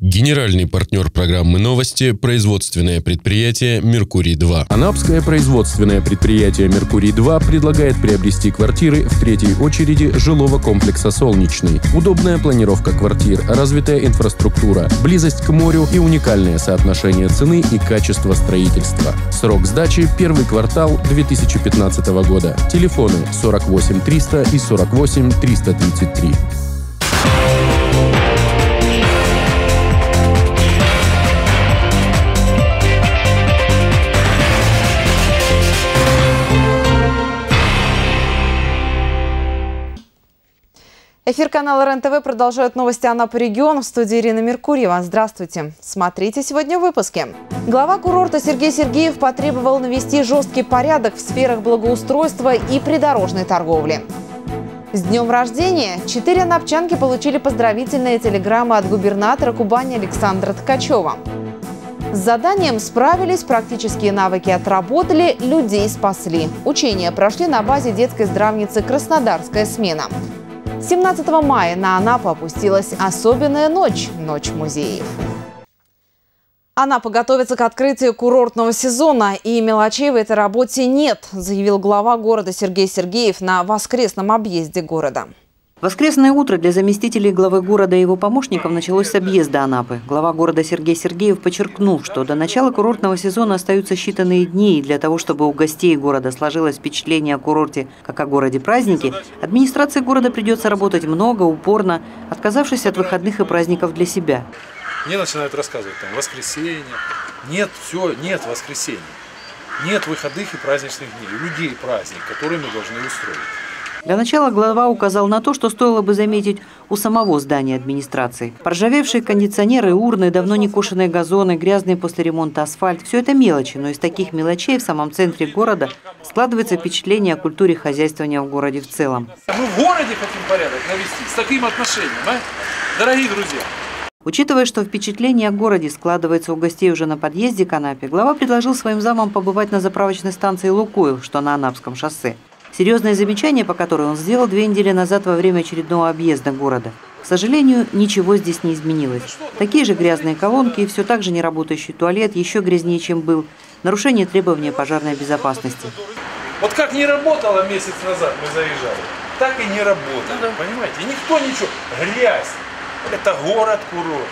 Генеральный партнер программы «Новости» – производственное предприятие «Меркурий-2». Анапское производственное предприятие «Меркурий-2» предлагает приобрести квартиры в третьей очереди жилого комплекса «Солнечный». Удобная планировка квартир, развитая инфраструктура, близость к морю и уникальное соотношение цены и качества строительства. Срок сдачи – первый квартал 2015 года. Телефоны 48 300 и 48 333. Эфир канала РЕН-ТВ продолжают новости Анапы региона. В студии Ирина Меркурьева. Здравствуйте. Смотрите сегодня в выпуске. Глава курорта Сергей Сергеев потребовал навести жесткий порядок в сферах благоустройства и придорожной торговли. С днем рождения 4 анапчанки получили поздравительные телеграммы от губернатора Кубани Александра Ткачева. С заданием справились, практические навыки отработали, людей спасли. Учения прошли на базе детской здравницы «Краснодарская смена». 17 мая на Анапу опустилась особенная ночь – Ночь музеев. Анапа готовится к открытию курортного сезона, и мелочей в этой работе нет, заявил глава города Сергей Сергеев на воскресном объезде города. Воскресное утро для заместителей главы города и его помощников началось с объезда Анапы. Глава города Сергей Сергеев подчеркнул, что до начала курортного сезона остаются считанные дни, и для того, чтобы у гостей города сложилось впечатление о курорте как о городе-празднике, администрации города придется работать много, упорно, отказавшись от выходных и праздников для себя. Мне начинают рассказывать, там, воскресенье, нет воскресенья, нет выходных и праздничных дней, у людей праздник, который мы должны устроить. Для начала глава указал на то, что стоило бы заметить у самого здания администрации. Поржавевшие кондиционеры, урны, давно не кошенные газоны, грязный после ремонта асфальт – все это мелочи, но из таких мелочей в самом центре города складывается впечатление о культуре хозяйствования в городе в целом. Мы в городе хотим порядок навести, с таким отношением, дорогие друзья. Учитывая, что впечатление о городе складывается у гостей уже на подъезде к Анапе, глава предложил своим замам побывать на заправочной станции «Лукойл», что на Анапском шоссе. Серьезное замечание, по которой он сделал 2 недели назад во время очередного объезда города. К сожалению, ничего здесь не изменилось. Такие же грязные колонки, все так же неработающий туалет, еще грязнее, чем был. Нарушение требований пожарной безопасности. Вот как не работало месяц назад, мы заезжали, так и не работало, понимаете? И никто ничего, грязь, это город-курорт.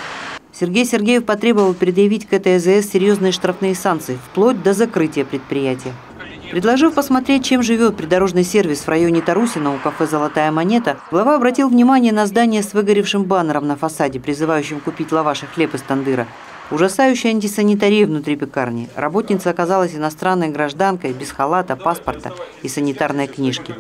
Сергей Сергеев потребовал предъявить к этой АЗС серьезные штрафные санкции, вплоть до закрытия предприятия. Предложив посмотреть, чем живет придорожный сервис в районе Тарусина у кафе «Золотая монета», глава обратил внимание на здание с выгоревшим баннером на фасаде, призывающим купить лаваш и хлеб из тандыра. Ужасающая антисанитария внутри пекарни. Работница оказалась иностранной гражданкой, без халата, паспорта и санитарной книжки.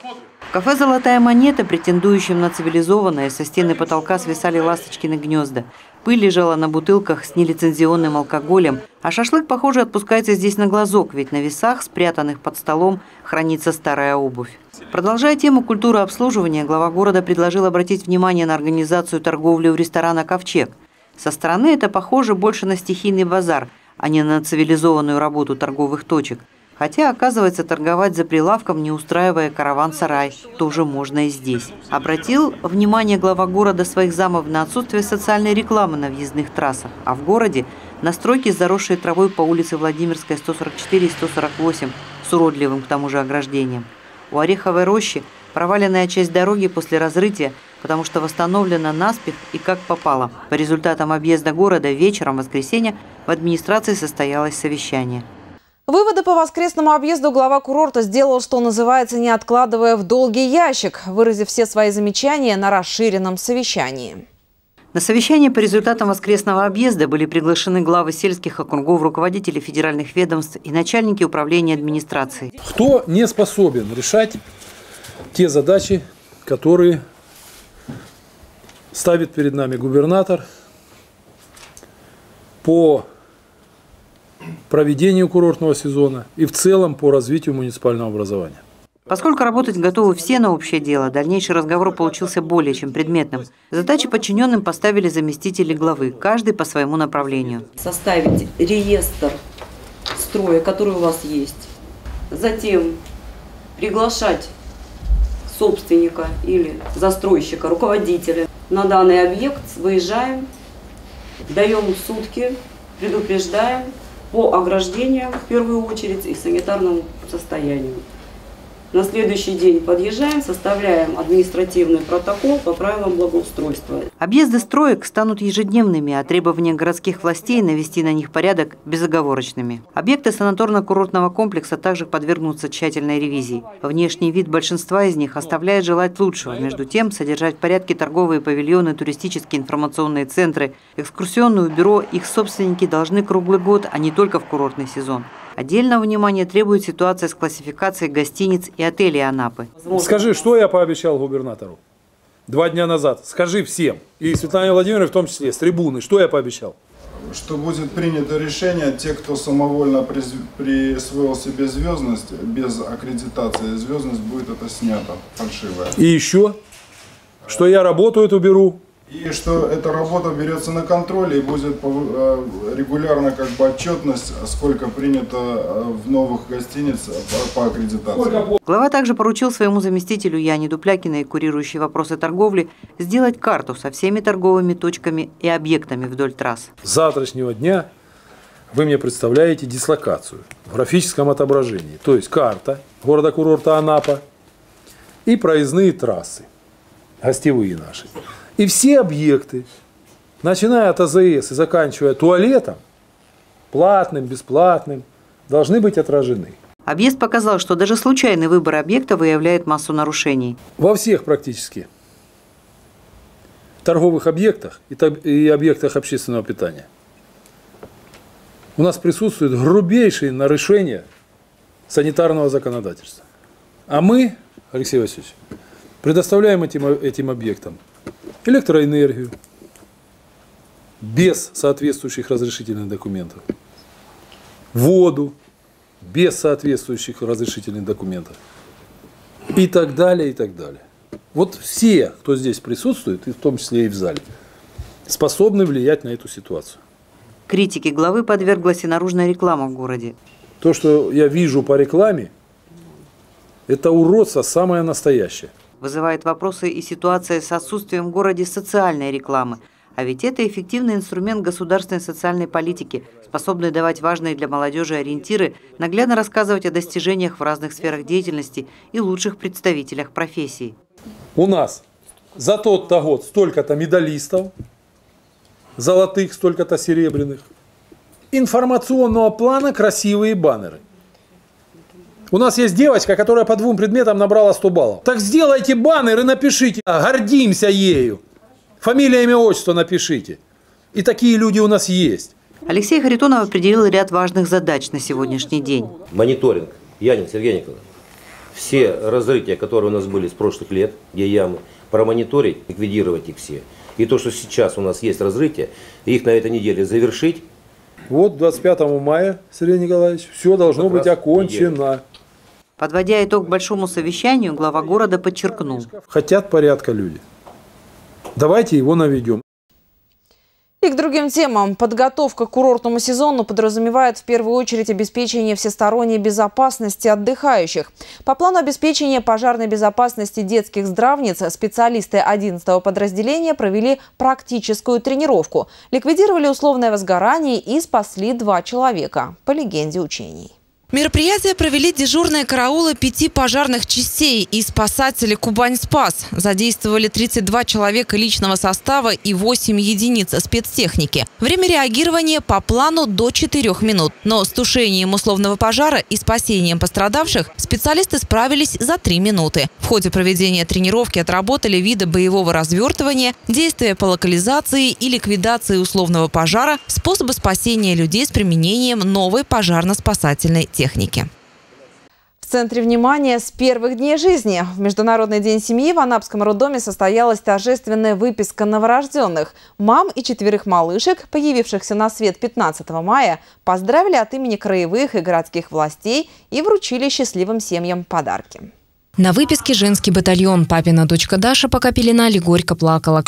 В кафе «Золотая монета», претендующем на цивилизованное, со стены потолка свисали ласточкины гнезда. Пыль лежала на бутылках с нелицензионным алкоголем, а шашлык, похоже, отпускается здесь на глазок, ведь на весах, спрятанных под столом, хранится старая обувь. Продолжая тему культуры обслуживания, глава города предложил обратить внимание на организацию торговли у ресторана «Ковчег». Со стороны это похоже больше на стихийный базар, а не на цивилизованную работу торговых точек. Хотя, оказывается, торговать за прилавком, не устраивая караван-сарай, тоже можно и здесь. Обратил внимание глава города своих замов на отсутствие социальной рекламы на въездных трассах, а в городе на стройке, заросшей травой по улице Владимирская, 144 и 148, с уродливым к тому же ограждением. У Ореховой рощи проваленная часть дороги после разрытия, потому что восстановлена наспех и как попало. По результатам объезда города вечером воскресенья в администрации состоялось совещание. Выводы по воскресному объезду глава курорта сделал, что называется, не откладывая в долгий ящик, выразив все свои замечания на расширенном совещании. На совещание по результатам воскресного объезда были приглашены главы сельских округов, руководители федеральных ведомств и начальники управления администрации. Кто не способен решать те задачи, которые ставит перед нами губернатор по проведению курортного сезона и в целом по развитию муниципального образования. Поскольку работать готовы все на общее дело, дальнейший разговор получился более чем предметным. Задачи подчиненным поставили заместители главы, каждый по своему направлению. Составить реестр строя, который у вас есть. Затем приглашать собственника или застройщика, руководителя на данный объект. Выезжаем, даем сутки, предупреждаем по ограждениям в первую очередь и санитарному состоянию. На следующий день подъезжаем, составляем административный протокол по правилам благоустройства. Объезды строек станут ежедневными, а требования городских властей навести на них порядок безоговорочными. Объекты санаторно-курортного комплекса также подвергнутся тщательной ревизии. Внешний вид большинства из них оставляет желать лучшего. Между тем, содержать в порядке торговые павильоны, туристические информационные центры, экскурсионное бюро, их собственники должны круглый год, а не только в курортный сезон. Отдельного внимания требует ситуация с классификацией гостиниц и отелей Анапы. Скажи, что я пообещал губернатору 2 дня назад? Скажи всем, и Светлане Владимировне в том числе, с трибуны, что я пообещал? Что будет принято решение, те, кто самовольно присвоил себе звездность, без аккредитации звездность будет это снято, фальшивая. И еще, что я работу эту беру. И что эта работа берется на контроль и будет регулярно как бы отчетность, сколько принято в новых гостиницах по аккредитации. Глава также поручил своему заместителю Яне Дуплякиной, курирующей вопросы торговли, сделать карту со всеми торговыми точками и объектами вдоль трасс. С завтрашнего дня вы мне представляете дислокацию в графическом отображении, то есть карта города-курорта Анапа и проездные трассы, гостевые наши. И все объекты, начиная от АЗС и заканчивая туалетом, платным, бесплатным, должны быть отражены. Объезд показал, что даже случайный выбор объекта выявляет массу нарушений. Во всех практически торговых объектах и объектах общественного питания у нас присутствуют грубейшие нарушения санитарного законодательства. А мы, Алексей Васильевич, предоставляем этим объектам электроэнергию без соответствующих разрешительных документов, воду без соответствующих разрешительных документов и так далее, и так далее. Вот все, кто здесь присутствует, и в том числе и в зале, способны влиять на эту ситуацию. Критике главы подверглась и наружная реклама в городе. То, что я вижу по рекламе, это уродство самое настоящее. Вызывает вопросы и ситуация с отсутствием в городе социальной рекламы. А ведь это эффективный инструмент государственной социальной политики, способный давать важные для молодежи ориентиры, наглядно рассказывать о достижениях в разных сферах деятельности и лучших представителях профессии. У нас за тот-то год столько-то медалистов, золотых, столько-то серебряных. Информационного плана красивые баннеры. У нас есть девочка, которая по 2 предметам набрала 100 баллов. Так сделайте баннер и напишите, гордимся ею. Фамилия, имя, отчество напишите. И такие люди у нас есть. Алексей Харитонов определил ряд важных задач на сегодняшний день. Мониторинг. Янин Сергей Николаевич. Все разрытия, которые у нас были с прошлых лет, где ямы, промониторить, ликвидировать их все. И то, что сейчас у нас есть разрытия, их на этой неделе завершить. Вот 25 мая, Сергей Николаевич, все должно быть окончено. Подводя итог большому совещанию, глава города подчеркнул. Хотят порядка люди. Давайте его наведем. И к другим темам. Подготовка к курортному сезону подразумевает в первую очередь обеспечение всесторонней безопасности отдыхающих. По плану обеспечения пожарной безопасности детских здравниц специалисты 11-го подразделения провели практическую тренировку. Ликвидировали условное возгорание и спасли 2 человека, по легенде учений. Мероприятие провели дежурные караулы 5 пожарных частей и спасатели «Кубань-Спас». Задействовали 32 человека личного состава и 8 единиц спецтехники. Время реагирования по плану до 4 минут. Но с тушением условного пожара и спасением пострадавших специалисты справились за 3 минуты. В ходе проведения тренировки отработали виды боевого развертывания, действия по локализации и ликвидации условного пожара, способы спасения людей с применением новой пожарно-спасательной техники. В центре внимания с первых дней жизни. В Международный день семьи в Анапском роддоме состоялась торжественная выписка новорожденных. Мам и 4 малышек, появившихся на свет 15 мая, поздравили от имени краевых и городских властей и вручили счастливым семьям подарки. На выписке женский батальон. Папина дочка Даша, пока пеленали, горько плакала.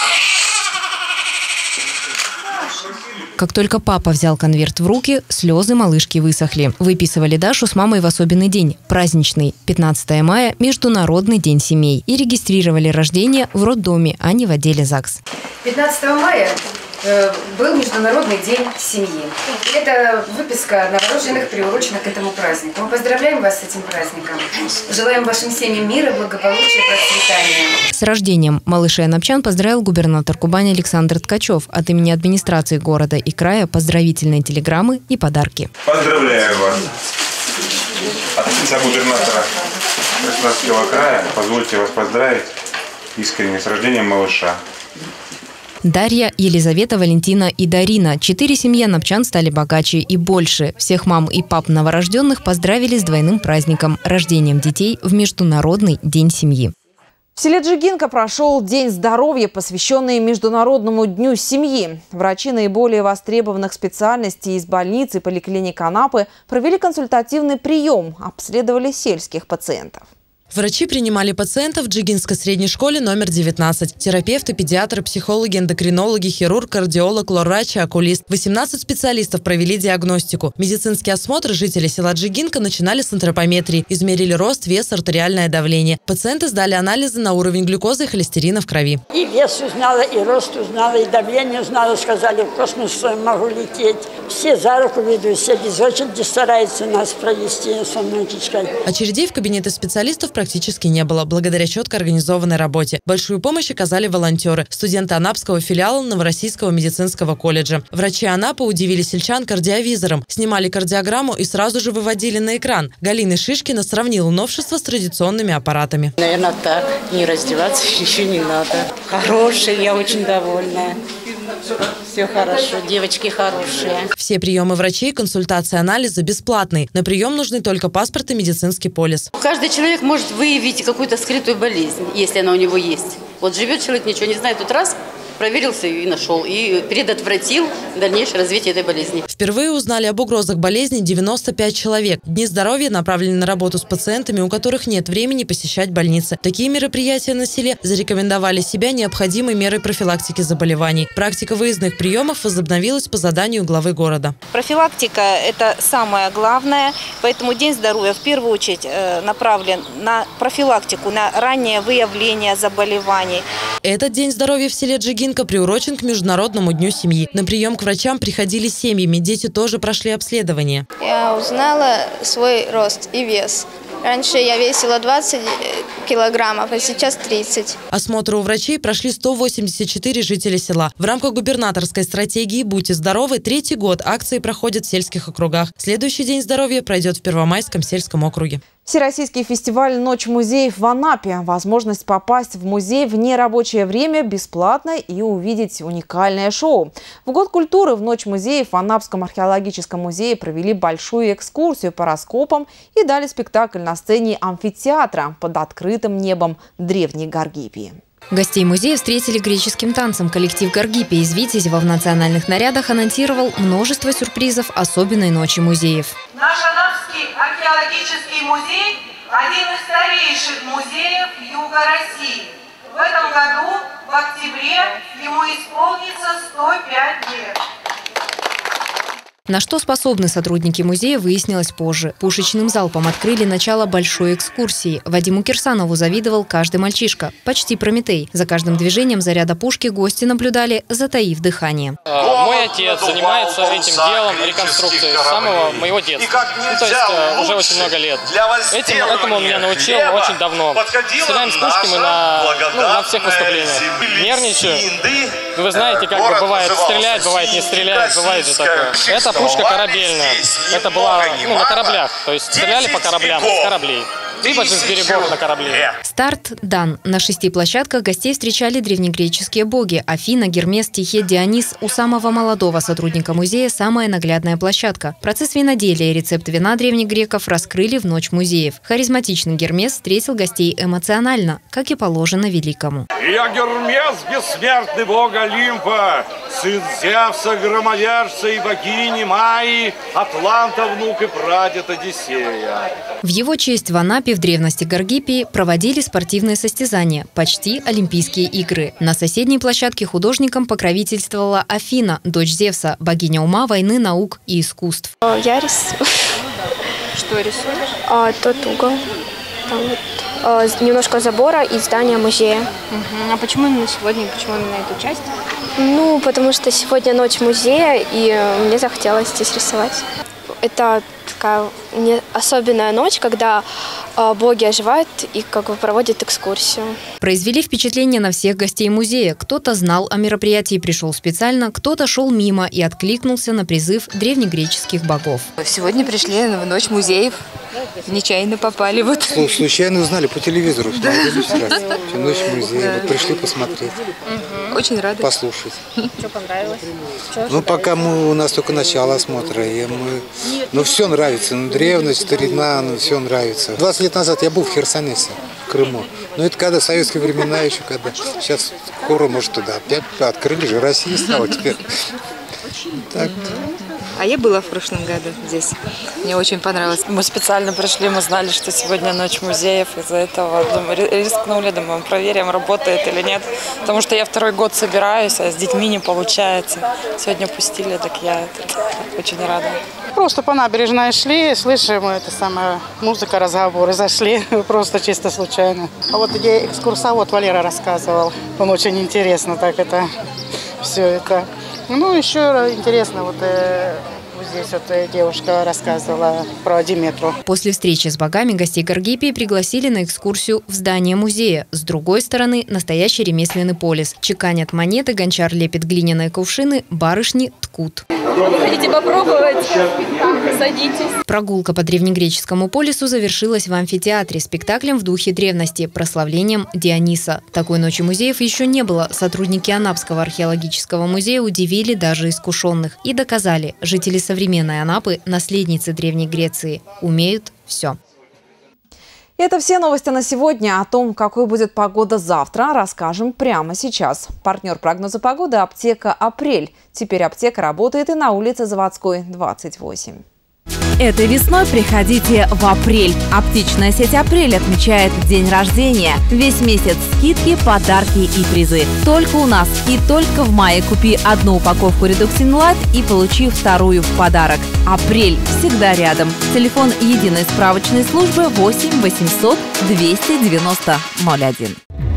Как только папа взял конверт в руки, слезы малышки высохли. Выписывали Дашу с мамой в особенный день – праздничный. 15 мая – Международный день семей. И регистрировали рождение в роддоме, а не в отделе ЗАГС. 15 мая был Международный день семьи. Это выписка новорожденных, приурочена к этому празднику. Мы поздравляем вас с этим праздником. Желаем вашим семьям мира, благополучия, процветания. С рождением малышей анапчан поздравил губернатор Кубани Александр Ткачев. От имени администрации города и края поздравительные телеграммы и подарки. Поздравляю вас. От лица губернатора Краснодарского края позвольте вас поздравить искренне с рождением малыша. Дарья, Елизавета, Валентина и Дарина. 4 семьи анапчан стали богаче и больше. Всех мам и пап новорожденных поздравили с двойным праздником – рождением детей в Международный день семьи. В селе Джигинка прошел День здоровья, посвященный Международному дню семьи. Врачи наиболее востребованных специальностей из больниц и поликлиник Анапы провели консультативный прием, обследовали сельских пациентов. Врачи принимали пациентов в Джигинской средней школе номер 19. Терапевты, педиатры, психологи, эндокринологи, хирург, кардиолог, лор-врач и окулист. 18 специалистов провели диагностику. Медицинский осмотр жители села Джигинка начинали с антропометрии. Измерили рост, вес, артериальное давление. Пациенты сдали анализы на уровень глюкозы и холестерина в крови. И вес узнала, и рост узнала, и давление узнала. Сказали, в космос могу лететь. Все за руку ведут, все без очереди стараются нас провести со внучечкой. Очередей в кабинеты специалистов практически не было, благодаря четко организованной работе. Большую помощь оказали волонтеры, студенты Анапского филиала Новороссийского медицинского колледжа. Врачи Анапы удивили сельчан кардиовизором, снимали кардиограмму и сразу же выводили на экран. Галина Шишкина сравнила новшества с традиционными аппаратами. Наверное, так, не раздеваться еще не надо. Хороший, я очень довольная. Все хорошо, девочки хорошие. Все приемы врачей, консультации, анализы бесплатные. На прием нужны только паспорт и медицинский полис. Каждый человек может выявить какую-то скрытую болезнь, если она у него есть. Вот живет человек, ничего не знает, тут раз проверился и нашел, и предотвратил дальнейшее развитие этой болезни. Впервые узнали об угрозах болезни 95 человек. Дни здоровья направлены на работу с пациентами, у которых нет времени посещать больницы. Такие мероприятия на селе зарекомендовали себя необходимой мерой профилактики заболеваний. Практика выездных приемов возобновилась по заданию главы города. Профилактика – это самое главное, поэтому День здоровья в первую очередь направлен на профилактику, на раннее выявление заболеваний. Этот День здоровья в селе Джигинка приурочен к Международному дню семьи. На прием к врачам приходили семьями, дети тоже прошли обследование. Я узнала свой рост и вес. Раньше я весила 20 килограммов, а сейчас 30. Осмотры у врачей прошли 184 жителя села. В рамках губернаторской стратегии «Будьте здоровы» 3-й год акции проходят в сельских округах. Следующий День здоровья пройдет в Первомайском сельском округе. Всероссийский фестиваль «Ночь музеев» в Анапе. Возможность попасть в музей в нерабочее время бесплатно и увидеть уникальное шоу. В Год культуры в «Ночь музеев» в Анапском археологическом музее провели большую экскурсию по раскопам и дали спектакль на сцене амфитеатра под открытым небом древней Гаргипии. Гостей музея встретили греческим танцем. Коллектив Гаргипия из Витязева в национальных нарядах анонсировал множество сюрпризов особенной ночи музеев. Наш Анапский археологический музей – один из старейших музеев Юга России. В этом году, в октябре, ему исполнится 105 лет. На что способны сотрудники музея, выяснилось позже. Пушечным залпом открыли начало большой экскурсии. Вадиму Кирсанову завидовал каждый мальчишка. Почти Прометей. За каждым движением заряда пушки гости наблюдали, затаив дыхание. Мой отец занимается этим делом, реконструкцией, с самого моего детства. То есть уже очень много лет. Этому он меня научил очень давно. Стреляем с пушки мы на всех выступлениях. Нервничаю. Вы знаете, как бы бывает стрелять, бывает не стрелять, бывает же такое. Это пушка корабельная. Это была на кораблях. То есть стреляли по кораблям с кораблей. Либо же с берегов на корабле. Старт дан. На 6 площадках гостей встречали древнегреческие боги. Афина, Гермес, Тихе, Дионис. У самого молодого сотрудника музея самая наглядная площадка. Процесс виноделия и рецепт вина древних греков раскрыли в Ночь музеев. Харизматичный Гермес встретил гостей эмоционально, как и положено великому. Я Гермес, бессмертный бог Олимпа, сын Зевса, громовержца и богини Майи, Атланта, внук и прадед Одиссея. В его честь в Анапе в древности Гаргипии проводили спортивные состязания, почти Олимпийские игры. На соседней площадке художникам покровительствовала Афина, дочь Зевса, богиня ума, войны, наук и искусств. Я рисую. Что рисуешь? Тот угол. Там вот, немножко забора и здания музея. А почему именно сегодня, почему именно эту часть? Ну, потому что сегодня ночь музея, и мне захотелось здесь рисовать. Это такая особенная ночь, когда боги оживают и как бы проводят экскурсию. Произвели впечатление на всех гостей музея. Кто-то знал о мероприятии и пришел специально, кто-то шел мимо и откликнулся на призыв древнегреческих богов. Сегодня пришли в ночь музеев. Нечаянно попали. Вот. Случайно узнали по телевизору, что ночь музея. Вот пришли посмотреть. Очень рады. Послушать. Что понравилось? Ну, пока у нас только начало осмотра. Ну, все нравится. Ну, древность, старина, ну, все нравится. 20 лет назад я был в Херсонесе, в Крыму. Ну, это когда советские времена еще, когда. Сейчас скоро, может, туда опять открыли же. Россия стала теперь. Так. А я была в прошлом году здесь. Мне очень понравилось. Мы специально пришли, мы знали, что сегодня ночь музеев. Из-за этого рискнули, думаем, проверим, работает или нет. Потому что я второй год собираюсь, а с детьми не получается. Сегодня пустили, так я очень рада. Просто по набережной шли, слышим, музыка, разговоры, зашли, просто чисто случайно. А вот где экскурсовод Валера рассказывал, он очень интересно так это, все это. Ну, еще интересно, вот здесь вот девушка рассказывала про Диметру. После встречи с богами гостей Гаргипии пригласили на экскурсию в здание музея. С другой стороны, настоящий ремесленный полис. Чеканят монеты, гончар лепит глиняные кувшины, барышни ткут. Хотите попробовать? Садитесь. Прогулка по древнегреческому полису завершилась в амфитеатре спектаклем в духе древности, прославлением Диониса. Такой ночи музеев еще не было. Сотрудники Анапского археологического музея удивили даже искушенных и доказали, жители современной Анапы, наследницы Древней Греции, умеют все. Это все новости на сегодня. О том, какой будет погода завтра, расскажем прямо сейчас. Партнер прогноза погоды – аптека «Апрель». Теперь аптека работает и на улице Заводской, 28. Этой весной приходите в «Апрель». Аптечная сеть «Апрель» отмечает день рождения. Весь месяц скидки, подарки и призы. Только у нас и только в мае купи одну упаковку Reduxin Light и получи вторую в подарок. «Апрель» всегда рядом. Телефон единой справочной службы 8 800 290 01.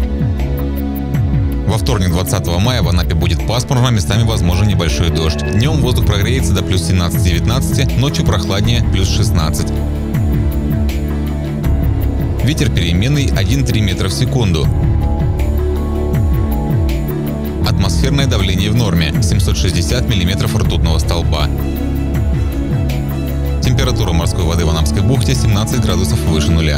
Во вторник, 20 мая, в Анапе будет пасмурно, местами возможен небольшой дождь. Днем воздух прогреется до плюс 17-19, ночью прохладнее плюс 16. Ветер переменный 1,3 метра в секунду. Атмосферное давление в норме 760 миллиметров ртутного столба. Температура морской воды в Анапской бухте 17 градусов выше нуля.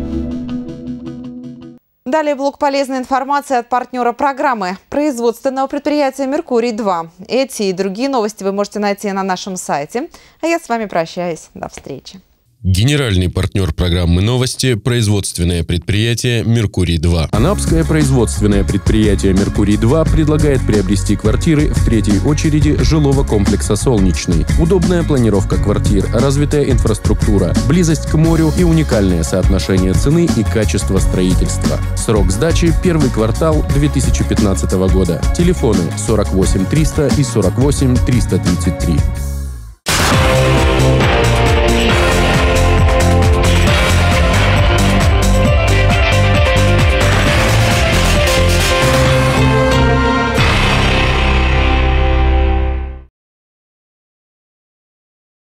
Далее блок полезной информации от партнера программы – производственного предприятия «Меркурий-2». Эти и другие новости вы можете найти на нашем сайте. А я с вами прощаюсь. До встречи. Генеральный партнер программы «Новости» – производственное предприятие «Меркурий-2». Анапское производственное предприятие «Меркурий-2» предлагает приобрести квартиры в третьей очереди жилого комплекса «Солнечный». Удобная планировка квартир, развитая инфраструктура, близость к морю и уникальное соотношение цены и качества строительства. Срок сдачи – первый квартал 2015 года. Телефоны 48 300 и 48 333.